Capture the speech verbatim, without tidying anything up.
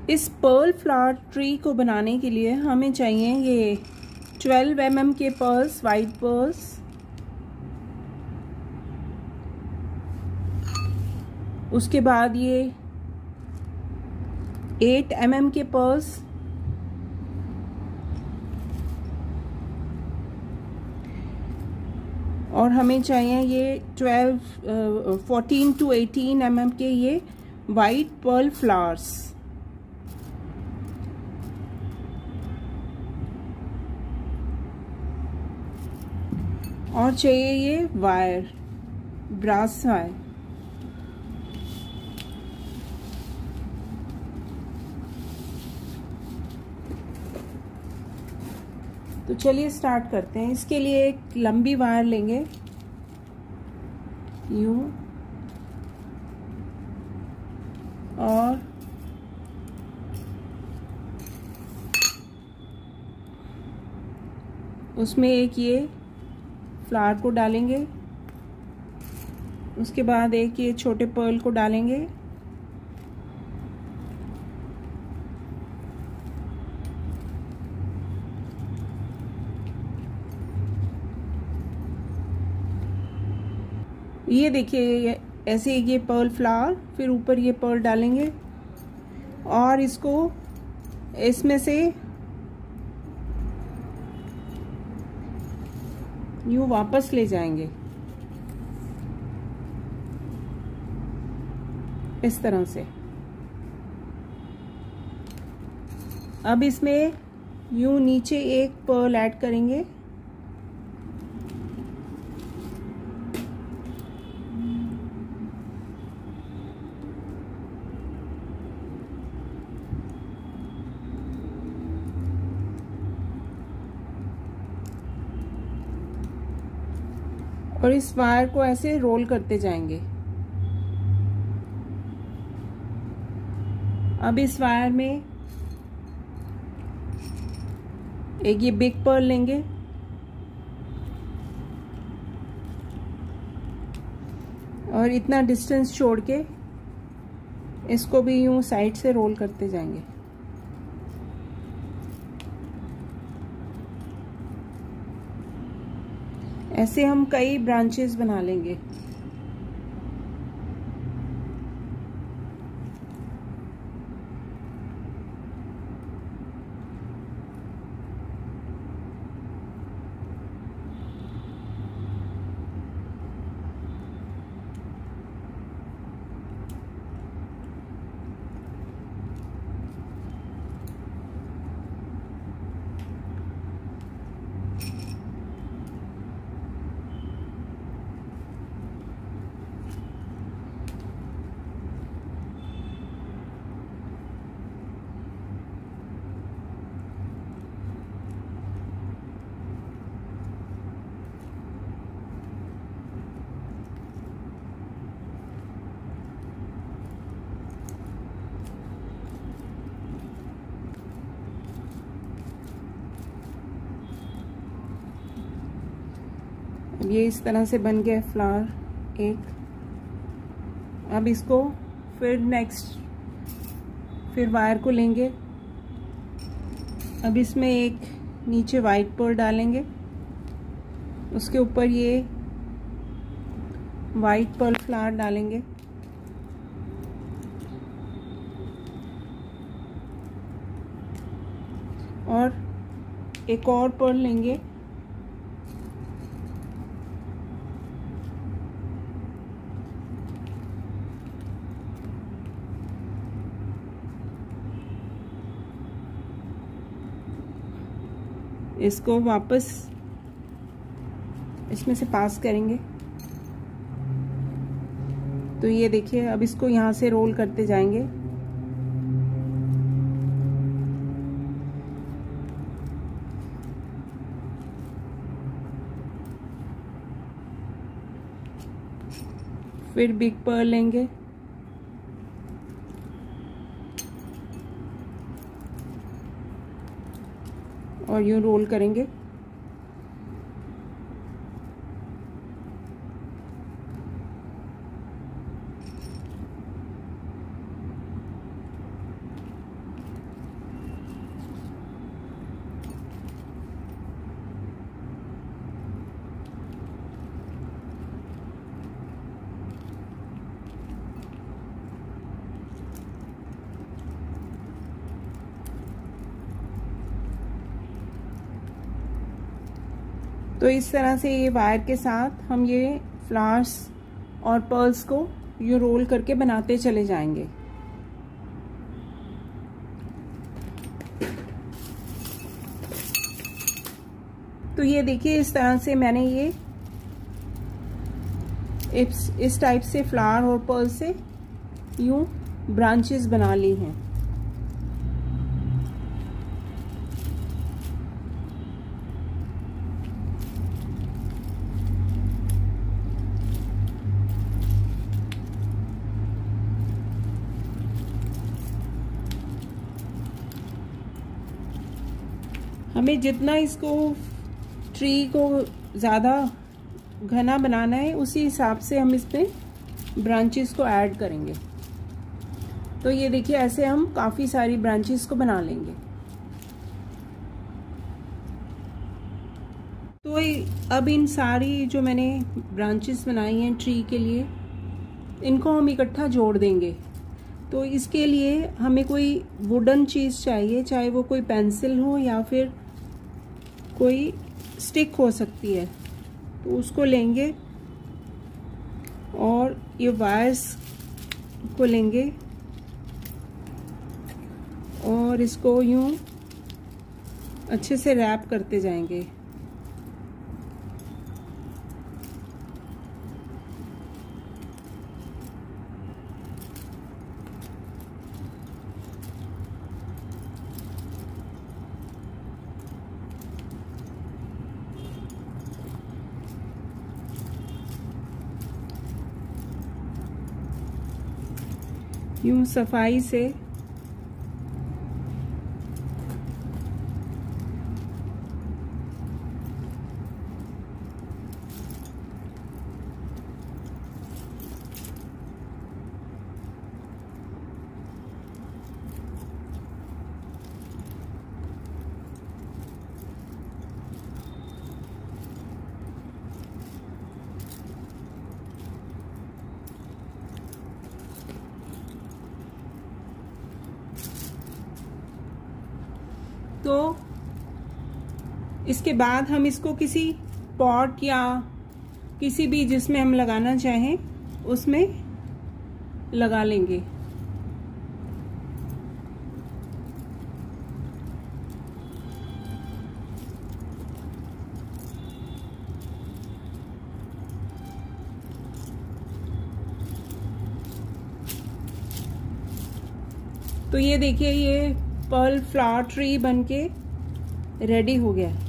इस Perl flower tree को बनाने के लिए हमें चाहिए ये ट्वेल्व एम एम के पर्ल्स, वाइट पर्ल्स, उसके बाद ये एट एम एम के पर्ल्स, और हमें चाहिए ये twelve fourteen to eighteen M M के ये वाइट पर्ल फ्लावर्स। और चाहिए ये वायर, ब्रास वायर। तो चलिए स्टार्ट करते हैं। इसके लिए एक लंबी वायर लेंगे, यूं, और उसमें एक ये फ्लावर को डालेंगे, उसके बाद एक ये छोटे पर्ल को डालेंगे, ये देखिए ऐसे ये पर्ल फ्लावर, फिर ऊपर ये पर्ल डालेंगे और इसको इसमें से यूं वापस ले जाएंगे इस तरह से। अब इसमें यूं नीचे एक पर्ल ऐड करेंगे, और इस वायर को ऐसे रोल करते जाएंगे। अब इस वायर में एक ये बिग पर्ल लेंगे और इतना डिस्टेंस छोड़ के इसको भी यूं साइड से रोल करते जाएंगे। ऐसे हम कई ब्रांचेस बना लेंगे। ये इस तरह से बन गया फ्लावर एक। अब इसको फिर नेक्स्ट फिर वायर को लेंगे, अब इसमें एक नीचे वाइट पर्ल डालेंगे, उसके ऊपर ये वाइट पर्ल फ्लावर डालेंगे, और एक और पर्ल लेंगे, इसको वापस इसमें से पास करेंगे। तो ये देखिए, अब इसको यहाँ से रोल करते जाएंगे। फिर बिग पर्ल लेंगे, और यूं रोल करेंगे। तो इस तरह से ये वायर के साथ हम ये फ्लावर्स और पर्ल्स को ये रोल करके बनाते चले जाएंगे। तो ये देखिए इस तरह से मैंने ये इस, इस टाइप से फ्लावर और पर्ल से यूं ब्रांचेस बना ली हैं। हमें जितना इसको ट्री को ज़्यादा घना बनाना है उसी हिसाब से हम इस पे ब्रांचेस को ऐड करेंगे। तो ये देखिए ऐसे हम काफ़ी सारी ब्रांचेस को बना लेंगे। तो अब इन सारी जो मैंने ब्रांचेस बनाई हैं ट्री के लिए, इनको हम इकट्ठा जोड़ देंगे। तो इसके लिए हमें कोई वुडन चीज़ चाहिए, चाहे वो कोई पेंसिल हो या फिर कोई स्टिक हो सकती है। तो उसको लेंगे और ये वायर्स को लेंगे और इसको यूं अच्छे से रैप करते जाएंगे। यूं सफाई से तो इसके बाद हम इसको किसी पॉट या किसी भी जिसमें हम लगाना चाहें उसमें लगा लेंगे। तो ये देखिए ये पर्ल फ्लावर ट्री बनके रेडी हो गया।